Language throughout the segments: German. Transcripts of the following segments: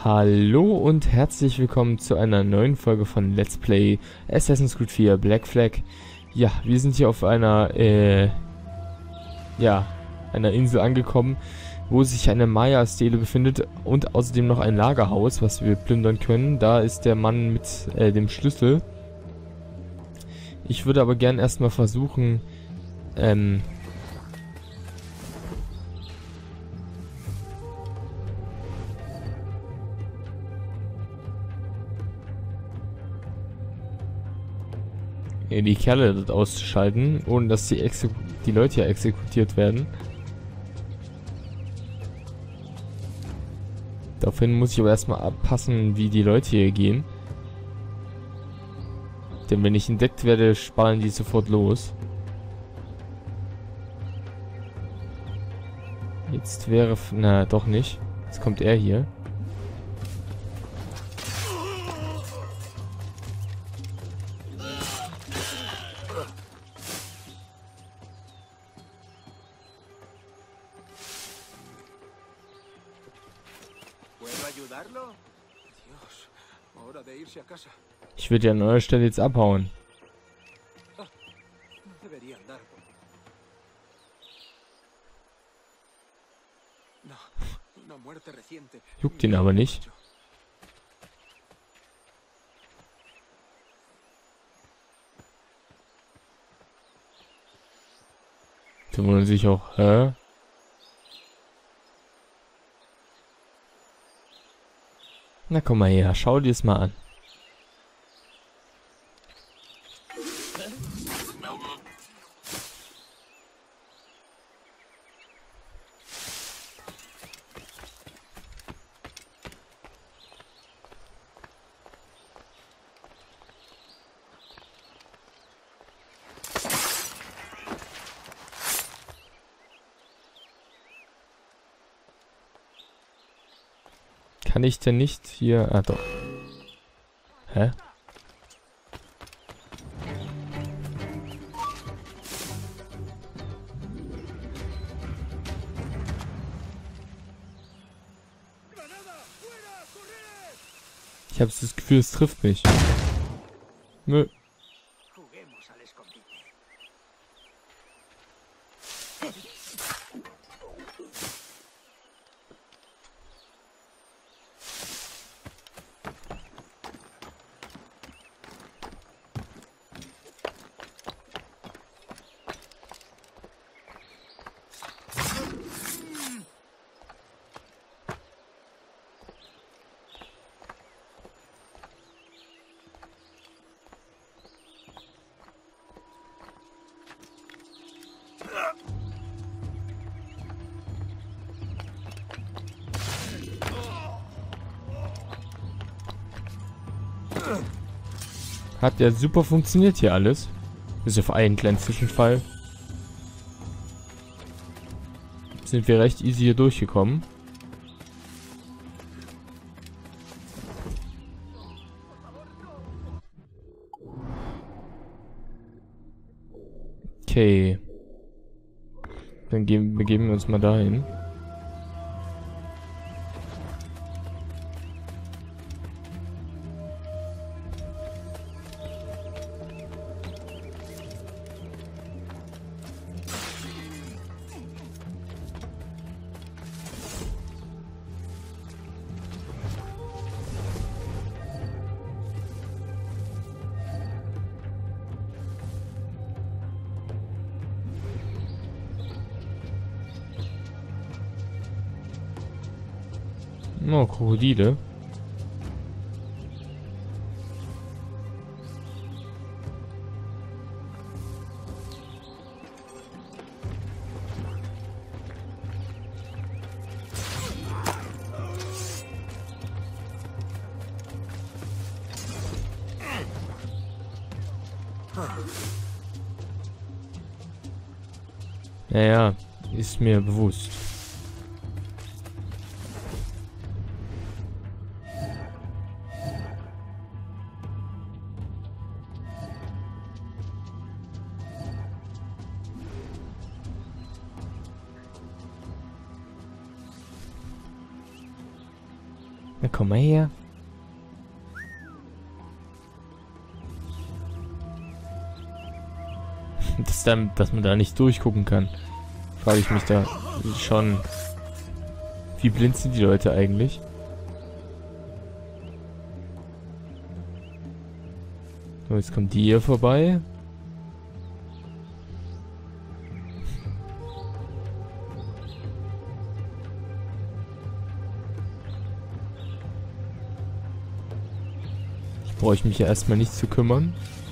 Hallo und herzlich willkommen zu einer neuen Folge von Let's Play Assassin's Creed 4 Black Flag. Ja, wir sind hier auf einer Insel angekommen, wo sich eine Maya-Stele befindet und außerdem noch ein Lagerhaus, was wir plündern können. Da ist der Mann mit dem Schlüssel. Ich würde aber gern erstmal versuchen, die Kerle dort auszuschalten, ohne dass die Leute hier exekutiert werden. Daraufhin muss ich aber erstmal abpassen, wie die Leute hier gehen. Denn wenn ich entdeckt werde, sparen die sofort los. Jetzt wäre... Na, doch nicht. Jetzt kommt er hier. Ich würde ja an eurer Stelle jetzt abhauen. Juckt ihn aber nicht. Die wundern sich auch, hä? Na komm mal her, schau dir es mal an. Kann ich denn nicht hier... Ah, doch. Hä? Ich habe das Gefühl, es trifft mich. Nö. Hat ja super funktioniert hier alles. Bis auf einen kleinen Zwischenfall. Sind wir recht easy hier durchgekommen. Okay. Dann begeben wir uns mal dahin. Oh, Krokodile. Ja, ist mir bewusst. Na komm mal her. Dass man da nicht durchgucken kann. Frage ich mich da schon. Wie blind sind die Leute eigentlich? So, jetzt kommt die hier vorbei. Brauche ich mich ja erstmal nicht zu kümmern.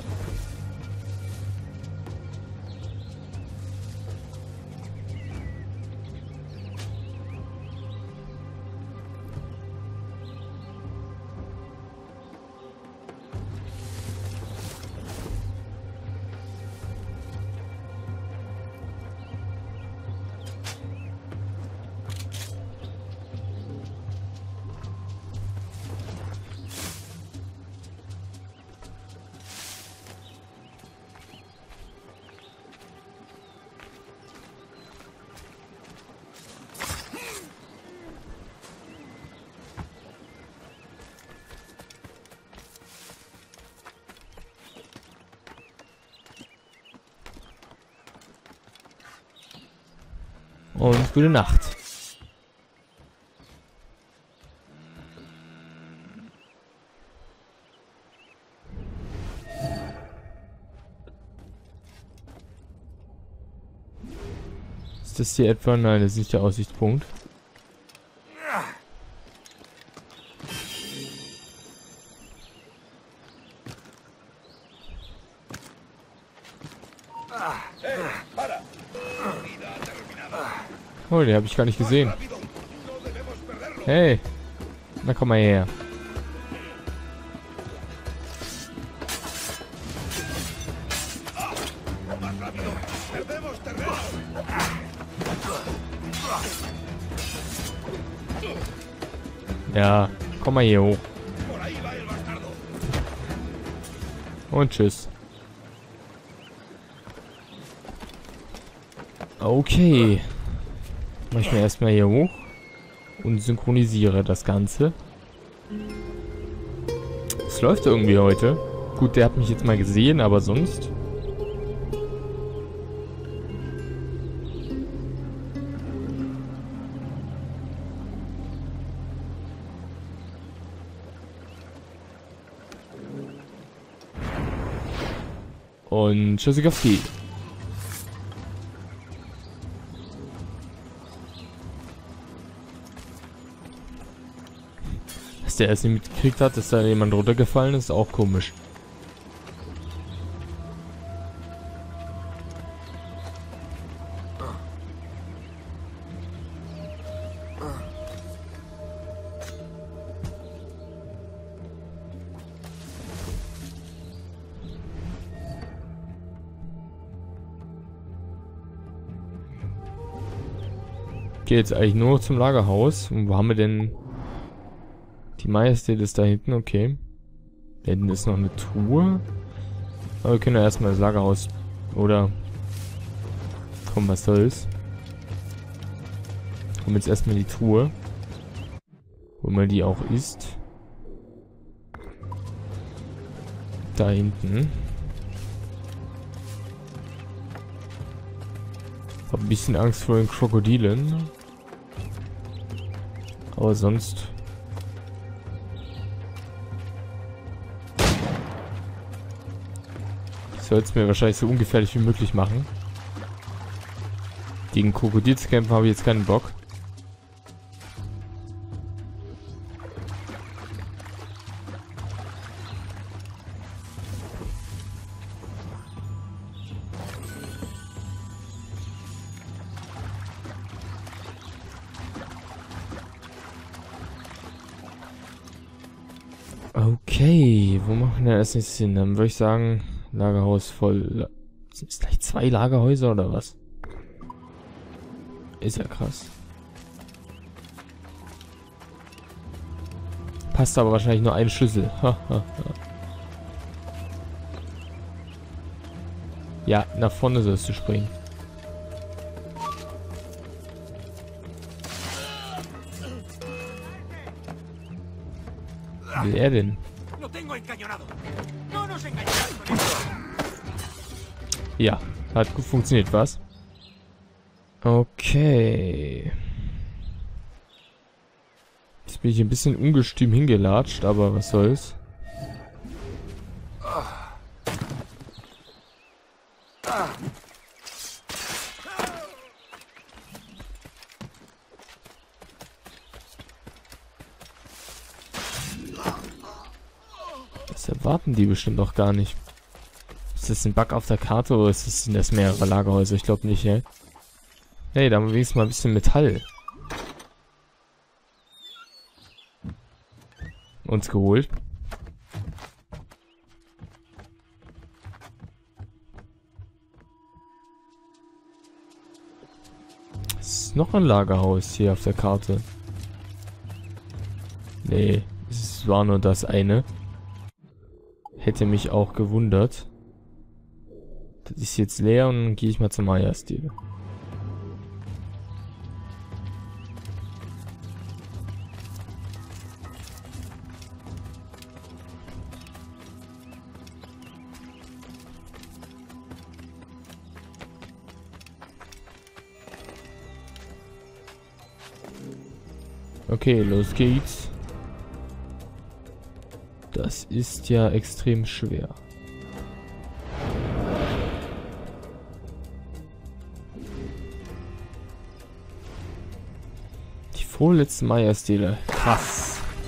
Und gute Nacht. Ist das hier etwa? Nein, das ist nicht der Aussichtspunkt. Oh, den habe ich gar nicht gesehen. Hey, na komm mal her. Ja, komm mal hier hoch. Und tschüss. Okay. Mach ich mir erstmal hier hoch und synchronisiere das Ganze. Es läuft irgendwie heute. Gut, der hat mich jetzt mal gesehen, aber sonst. Und Tschüssikowski. Dass der es nicht mitgekriegt hat, dass da jemand runtergefallen ist, auch komisch. Okay, jetzt eigentlich nur zum Lagerhaus. Und wo haben wir denn... Die Majestät ist da hinten, okay. Da hinten ist noch eine Truhe. Aber wir können ja erstmal das Lagerhaus... Oder... Komm, was soll's. Kommen jetzt erstmal die Truhe. Wo mal die auch ist. Da hinten. Hab ein bisschen Angst vor den Krokodilen. Aber sonst... Ich soll es mir wahrscheinlich so ungefährlich wie möglich machen. Gegen Krokodil zu kämpfen habe ich jetzt keinen Bock. Okay, wo machen wir das jetzt hin? Dann würde ich sagen, Lagerhaus voll. Sind es gleich 2 Lagerhäuser oder was? Ist ja krass. Passt aber wahrscheinlich nur ein Schlüssel. Ja, nach vorne sollst du springen. Will er denn? Ja, hat gut funktioniert, was? Okay. Jetzt bin ich ein bisschen ungestüm hingelatscht, aber was soll's. Das erwarten die bestimmt auch gar nicht. Ist das ein Bug auf der Karte oder sind das mehrere Lagerhäuser? Ich glaube nicht, ey. Hey, da haben wir wenigstens mal ein bisschen Metall uns geholt. Es ist noch ein Lagerhaus hier auf der Karte. Nee, es war nur das eine. Hätte mich auch gewundert. Das ist jetzt leer und dann gehe ich mal zum Maya-Stil. Okay, los geht's. Das ist ja extrem schwer. Die vorletzten Maya-Stele. Krass.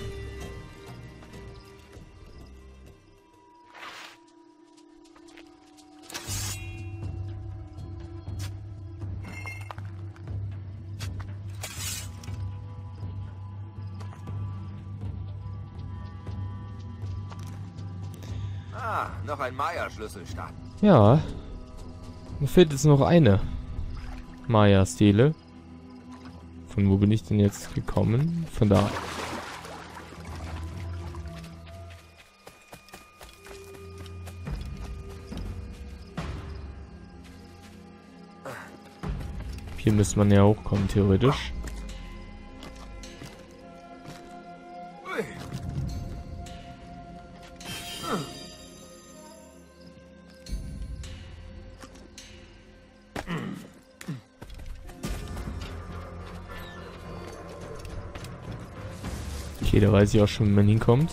Ah, noch ein Maya-Schlüsselstein. Ja. Mir fehlt jetzt noch eine Maya-Stele. Von wo bin ich denn jetzt gekommen? Von da. Hier müsste man ja hochkommen, theoretisch. Okay, da weiß ich auch schon, wie man hinkommt.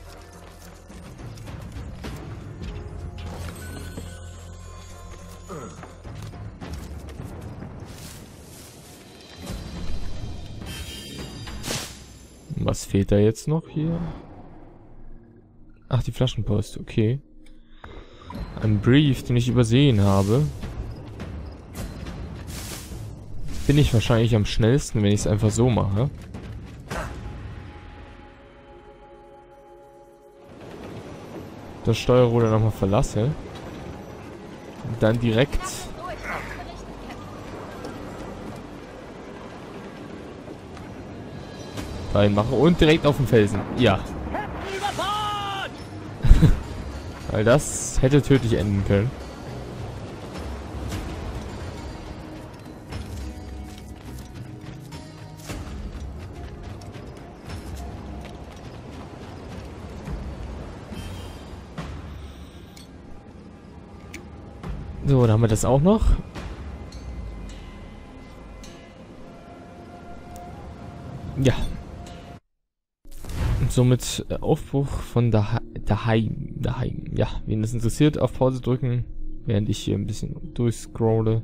Was fehlt da jetzt noch hier? Ach, die Flaschenpost, okay. Ein Brief, den ich übersehen habe. Bin ich wahrscheinlich am schnellsten, wenn ich es einfach so mache. Das Steuerruder nochmal verlasse. Und dann direkt reinmache und direkt auf den Felsen. Ja. Weil das hätte tödlich enden können. So, dann haben wir das auch noch. Ja. Und somit Aufbruch von daheim. Ja, wen das interessiert, auf Pause drücken, während ich hier ein bisschen durchscrolle.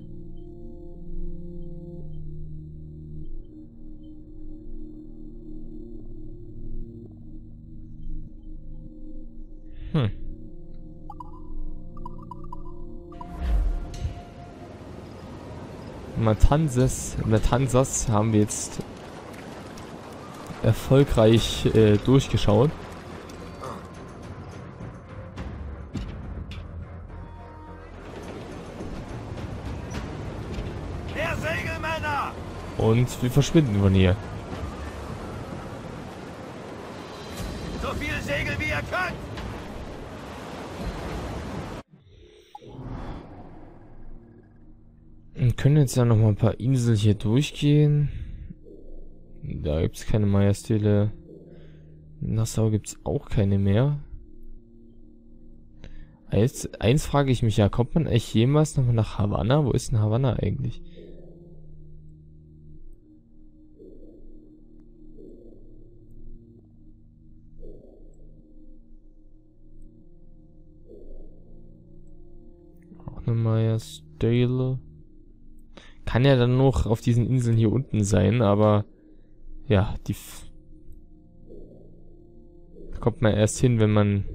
Matanzas haben wir jetzt erfolgreich durchgeschaut. Der Segelmänner! Und wir verschwinden von hier. So viel Segel wie ihr könnt! Wir können jetzt ja noch mal ein paar Inseln hier durchgehen. Da gibt es keine Maya-Stele. In Nassau gibt es auch keine mehr. Eins frage ich mich ja, kommt man echt jemals nochmal nach Havanna? Wo ist denn Havanna eigentlich? Auch eine Myers Dale. Kann ja dann noch auf diesen Inseln hier unten sein, aber ja, da kommt man erst hin, wenn man...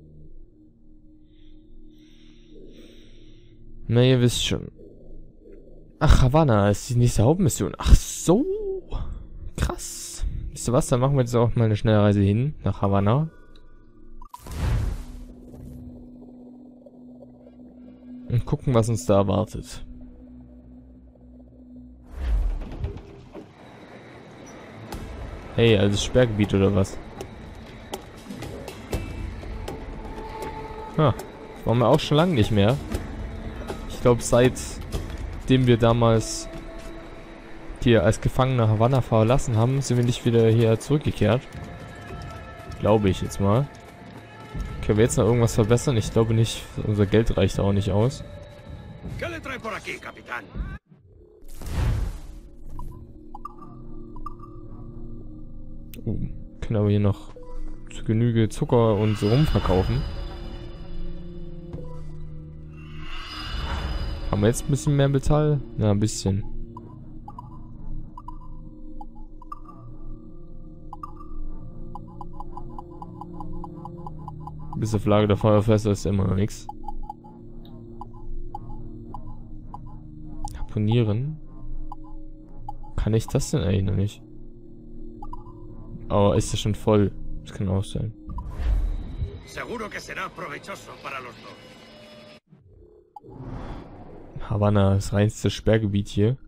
Na, ihr wisst schon. Ach, Havanna ist die nächste Hauptmission. Ach so. Krass. Wisst ihr was? Dann machen wir jetzt auch mal eine Schnellreise hin nach Havanna. Und gucken, was uns da erwartet. Hey, also Sperrgebiet oder was? Ha, das waren wir auch schon lange nicht mehr. Ich glaube, seitdem wir damals hier als Gefangene Havanna verlassen haben, sind wir nicht wieder hier zurückgekehrt. Glaube ich jetzt mal. Können wir jetzt noch irgendwas verbessern? Ich glaube nicht. Unser Geld reicht auch nicht aus. Können aber hier noch zu Genüge Zucker und so rumverkaufen. Haben wir jetzt ein bisschen mehr Metall? Ja, ein bisschen. Bis auf Lager der Feuerfässer ist immer noch nichts. Harponieren. Kann ich das denn eigentlich noch nicht? Aber ist das schon voll? Das kann auch sein. Havanna, das reinste Sperrgebiet hier.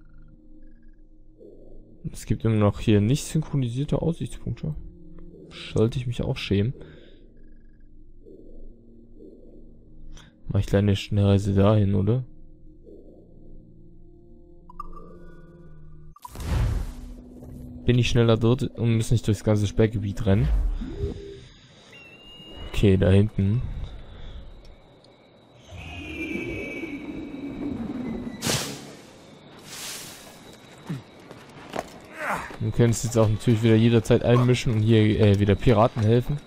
Es gibt immer noch hier nicht synchronisierte Aussichtspunkte. Sollte ich mich auch schämen. Mach ich gleich eine Schnellreise dahin, oder? Bin ich schneller dort und muss nicht durchs ganze Sperrgebiet rennen. Okay, da hinten. Wir können uns jetzt auch natürlich wieder jederzeit einmischen und hier wieder Piraten helfen.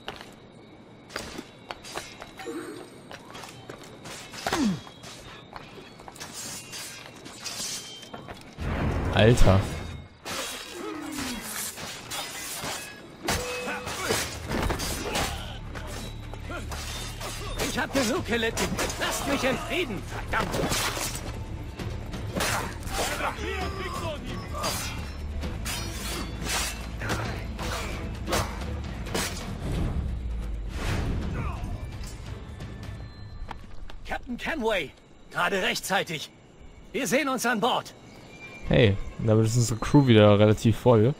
Alter. Ich hab genug gelitten. Lasst mich in Frieden, verdammt! Captain Kenway, gerade rechtzeitig. Wir sehen uns an Bord. Hey, damit ist unsere Crew wieder relativ voll.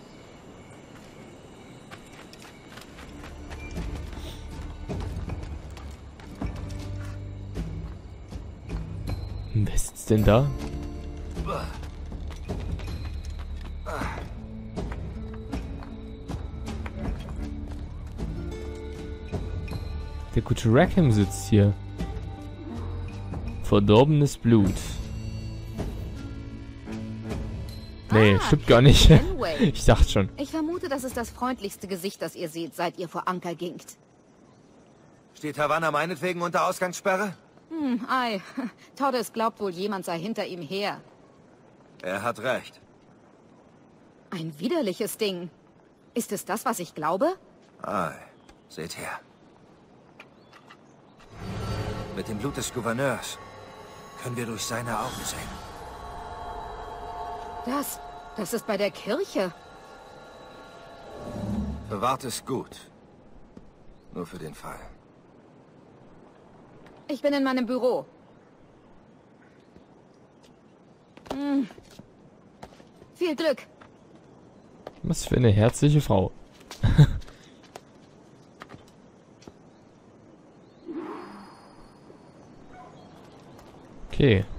Wer sitzt denn da? Der gute Rackham sitzt hier. Verdorbenes Blut. Nee, stimmt gar nicht. Ich dachte schon. Ich vermute, das ist das freundlichste Gesicht, das ihr seht, seit ihr vor Anker gingt. Steht Havanna meinetwegen unter Ausgangssperre? Ei. Torres glaubt wohl, jemand sei hinter ihm her. Er hat recht. Ein widerliches Ding. Ist es das, was ich glaube? Ei, seht her. Mit dem Blut des Gouverneurs können wir durch seine Augen sehen. Das ist bei der Kirche. Bewahrt es gut. Nur für den Fall. Ich bin in meinem Büro. Viel Glück. Was für eine herzliche Frau. Okay.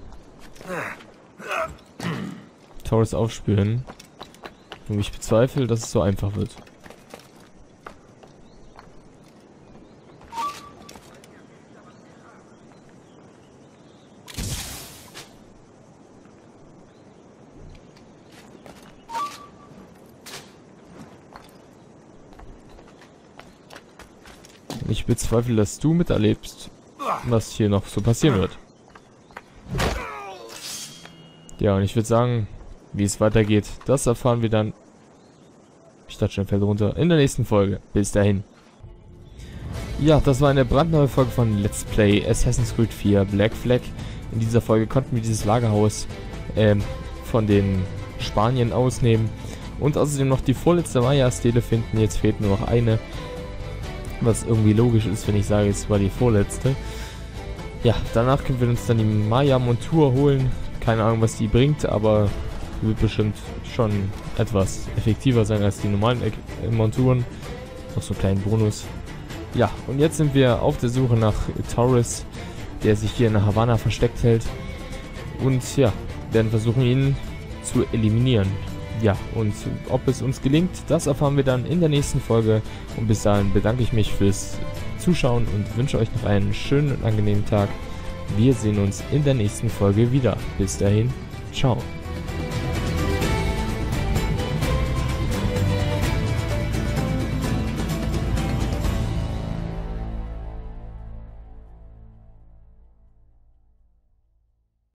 Torres aufspüren. Und ich bezweifle, dass es so einfach wird. Ich bezweifle, dass du miterlebst, was hier noch so passieren wird. Ja, und ich würde sagen, wie es weitergeht, das erfahren wir dann. Ich dachte schon, fällt runter. In der nächsten Folge. Bis dahin. Ja, das war eine brandneue Folge von Let's Play Assassin's Creed 4 Black Flag. In dieser Folge konnten wir dieses Lagerhaus von den Spaniern ausnehmen. Und außerdem noch die vorletzte Maya-Stele finden. Jetzt fehlt nur noch eine. Was irgendwie logisch ist, wenn ich sage, es war die vorletzte. Ja, danach können wir uns dann die Maya-Montur holen. Keine Ahnung, was die bringt, aber wird bestimmt schon etwas effektiver sein als die normalen Monturen. Noch so einen kleinen Bonus. Ja, und jetzt sind wir auf der Suche nach Torres, der sich hier in der Havanna versteckt hält. Und ja, werden versuchen, ihn zu eliminieren. Ja, und ob es uns gelingt, das erfahren wir dann in der nächsten Folge. Und bis dahin bedanke ich mich fürs Zuschauen und wünsche euch noch einen schönen und angenehmen Tag. Wir sehen uns in der nächsten Folge wieder. Bis dahin, ciao.